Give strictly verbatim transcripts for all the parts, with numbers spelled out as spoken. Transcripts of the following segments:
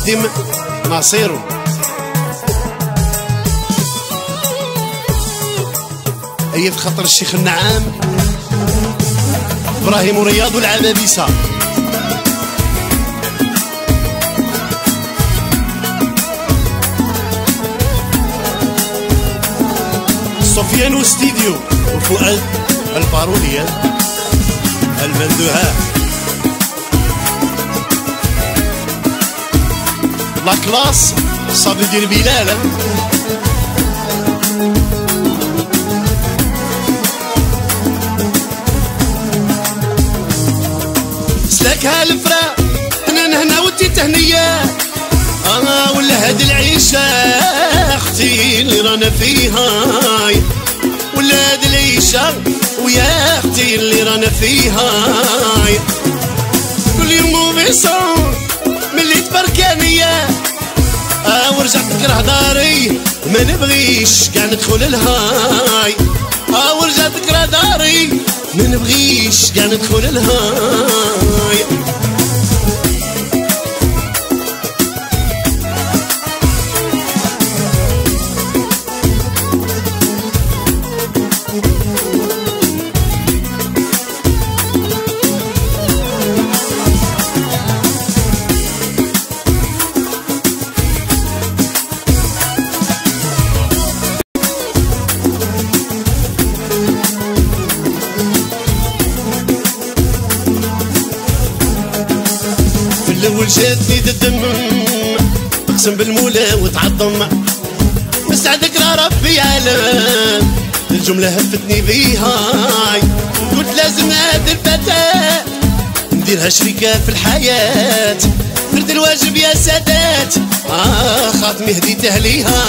يقدم ناصيرو. أيد خطر الشيخ النعام إبراهيم ورياض والعبابيسة. سفيان وستيديو وفؤاد البارولية البندوها. لا كلاس صابي دير بلال. سلاكها الفرا انا نهنا ودي تهنية. انا ولا هاد العيشة اختي اللي رانا فيها، ولا هاد العيشة ويا اختي اللي رانا فيها. كل يوم بيصون ملي تبركانية. اه ورجعت نكره داري ما نبغيش كاع ندخل لهاي. اه ورجعت نكره داري ما نبغيش كاع ندخل لهاي. الأول جاتني الدم اقسم بالمولى وتعظم، مستعدك ربي عالم الجملة هفتني بيها. قلت لازم هاد الفتاة نديرها شريكة في الحياة، درت الواجب يا سادات آه خاطمي هديته ليها.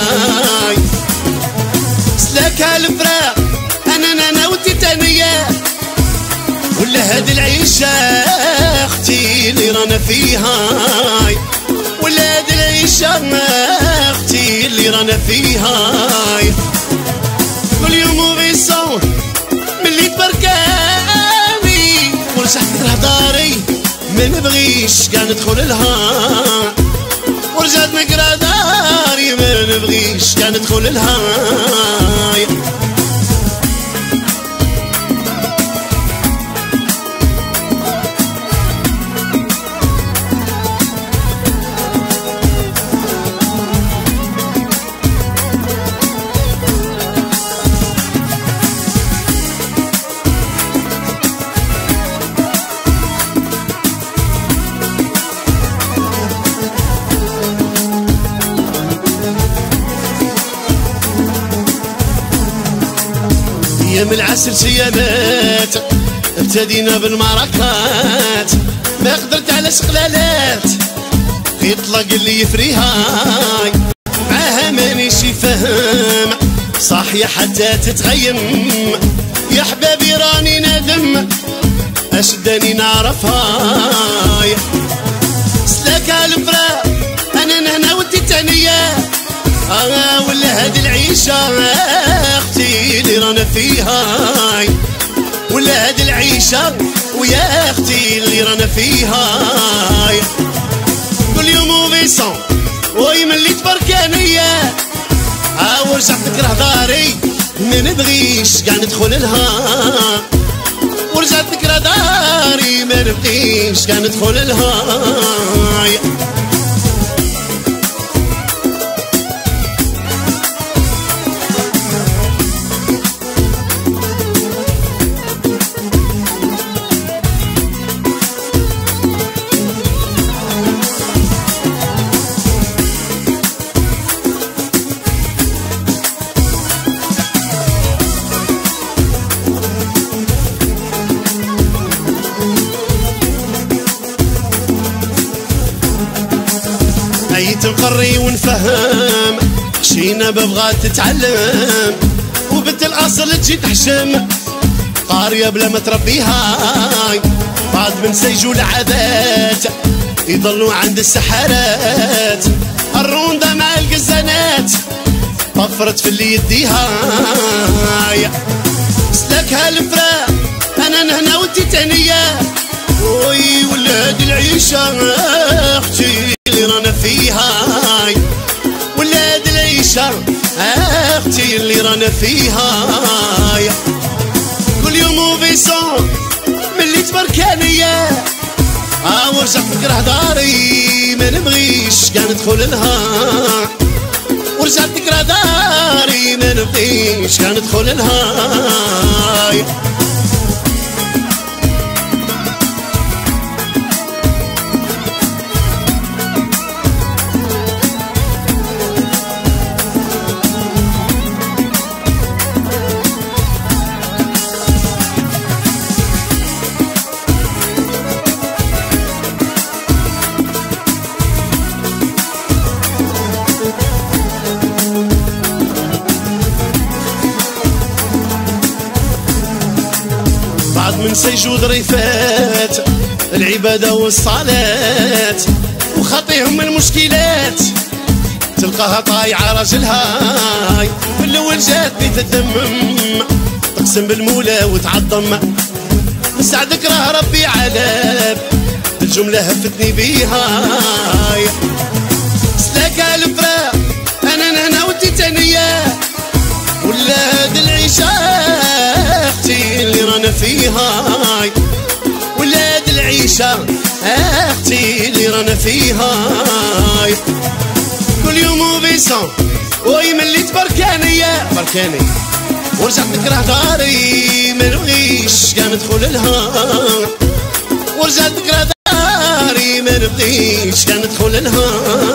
سلاكها الفراق انا انا ودي تانية، ولا هاد العيشة اختي اللي رانا فيها، ولا هاد العيشة اختي اللي رانا فيها. كل يوم بيصون ملي تبركاني ورجعت نكره داري ما نبغيش كاع ندخل لها. ورجعت نكره داري ما نبغيش كاع ندخل لها. ايام العسل سيامات ابتدينا بالمعركات، ما قدرت على شغلالات يطلق اللي يفريها. معاها مانيش فاهم صاحية حتى تتغيم، يا حبابي راني نادم اشداني نعرفها. سلاكها الفراق انا نهنا ودي تانية، آه ولا هاد العيشة اختي اللي رانا فيها، ولا هاد العيشة ويا اختي اللي رانا فيها. كل يوم بيصون وي ملي تبركانية. اه ورجعت نكره داري ما نبغيش كاع ندخل لها. ورجعت نكره داري ما نبغيش كاع ندخل لها. عيت نقري ونفهم خشينا ببغات تتعلم، وبنت الاصل تجي تحشم قاريه بلا ما تربيها. بعض من سيجوا العادات يضلوا عند السحرات، الرونده مع القزانات طفرت في اللي يديها. سلاكها الفراق انا نهنا ودي تهنية، وي ولاد العيشة اختي اللي رانا فيها. اللي رانا فيها. كل يوم وفيسون ملي تبركانية اه ورجعت نكره داري ما نبغيش كاع ندخل لها. ورجعت نكره داري ما نبغيش كاع ندخل لها. من سيجود ريفات العبادة والصلاة وخطيهم المشكلات تلقاها طايعة راجلها. في الأول جاتني تتدمم تقسم بالمولى وتعظم مساعدك راه ربي علاب الجملة هفتني بيها. سلاك الفراق أنا أنا وانتي تانية ولا هاد العيشة اختي اللي رانا فيها. ولا هاد العيشة اختي اللي رانا فيها. كل يوم وفيسون وي ملي تبركانية بركاني ورجعت نكره داري ما نبغيش كاع ندخل لها. ورجعت نكره داري ما نبغيش كاع ندخل لها.